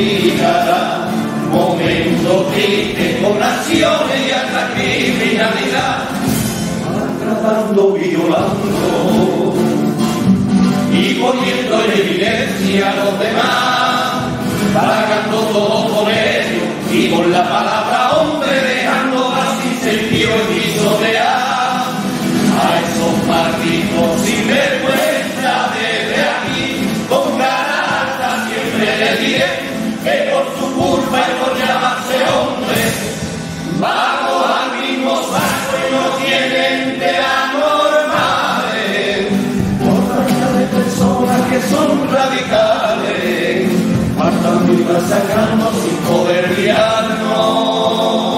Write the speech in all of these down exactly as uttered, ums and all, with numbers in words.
olvidará. Momento triste con naciones y hasta criminalidad, maltratando, violando y poniendo en evidencia a los demás, pagando todo por ello y con la palabra hombre dejando así sentido y pisotear a esos malditos sinvergüenza. Desde aquí con garata siempre le diré que por su culpa y por llamarse hombre vamos al mismo saco y no tienen de anormales. Por falta de personas que son radicales, matando y masacrando sin poder guiarnos.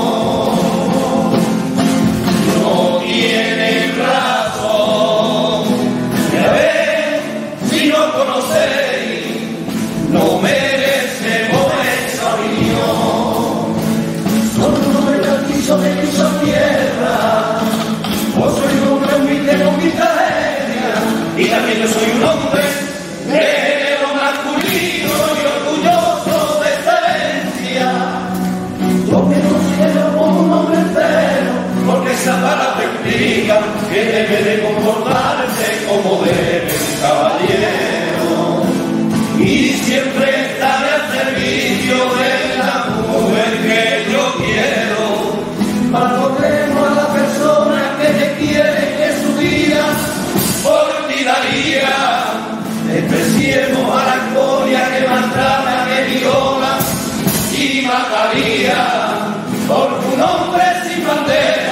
No tienen razón. Ya ven, si no conocéis, no merecemos esa opinión. Solo me garantizo de que esa tierra, vos soy un hombre humilde con mi tragedia, y también yo soy un hombre de género masculino y orgulloso de excelencia. Yo me considero como un hombre entero, porque esa palabra implica que debe de comportarse como debe un caballero, y siempre estaré al servicio de la mujer que yo quiero. Valoremos a la persona que te quiere, que su vida por ti daría. Despreciemos a la gloria que maltrata, que viola y mataría, por un hombre sin bandera.